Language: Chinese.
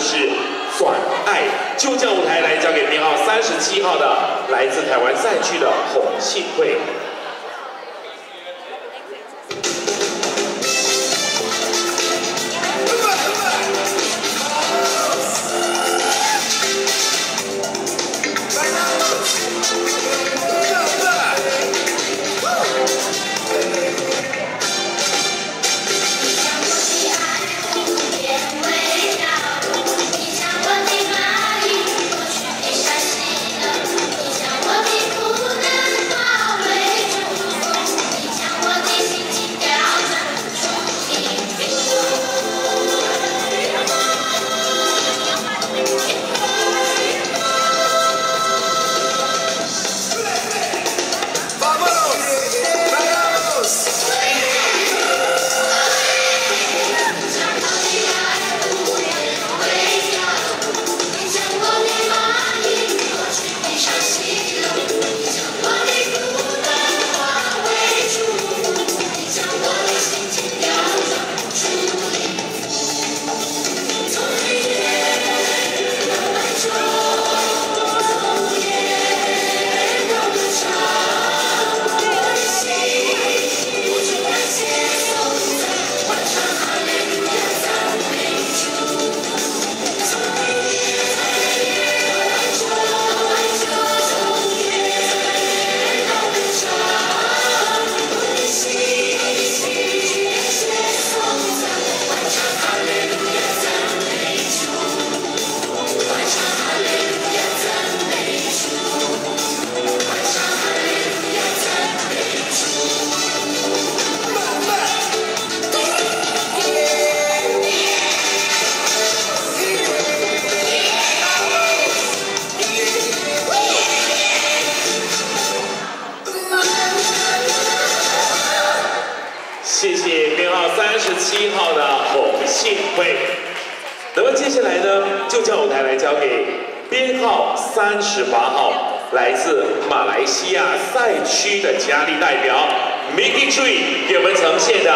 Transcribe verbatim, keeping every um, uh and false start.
是转爱，就将舞台来交给编号三十七号的来自台湾赛区的洪信惠。 谢谢编号三十七号的洪信惠。那么接下来呢，就将舞台来交给编号三十八号，来自马来西亚赛区的佳丽代表 Mickey Tree 给我们呈现的。